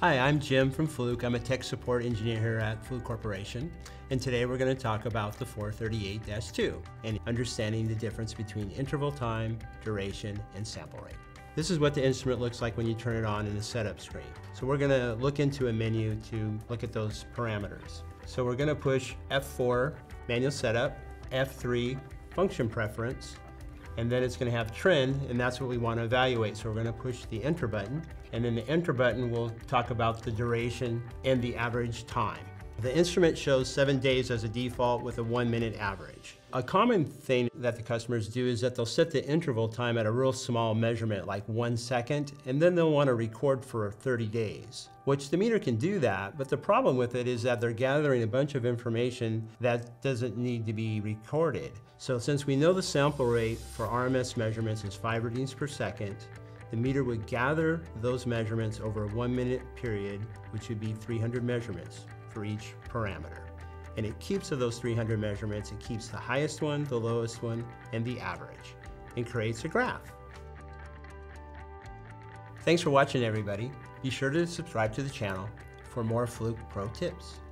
Hi, I'm Jim from Fluke. I'm a tech support engineer here at Fluke Corporation, and today we're going to talk about the 438-2 and understanding the difference between interval time, duration, and sample rate. This is what the instrument looks like when you turn it on in the setup screen. So we're going to look into a menu to look at those parameters. So we're going to push F4, manual setup, F3, function preference, and then it's going to have trend, and that's what we want to evaluate. So we're going to push the enter button, and then the enter button will talk about the duration and the average time. The instrument shows 7 days as a default with a 1 minute average. A common thing that the customers do is that they'll set the interval time at a real small measurement, like 1 second, and then they'll want to record for 30 days, which the meter can do that, but the problem with it is that they're gathering a bunch of information that doesn't need to be recorded. So since we know the sample rate for RMS measurements is 5 readings per second, the meter would gather those measurements over a 1 minute period, which would be 300 measurements for each parameter. And it keeps of those 300 measurements, it keeps the highest one, the lowest one, and the average, and creates a graph. Thanks for watching, everybody. Be sure to subscribe to the channel for more Fluke Pro tips.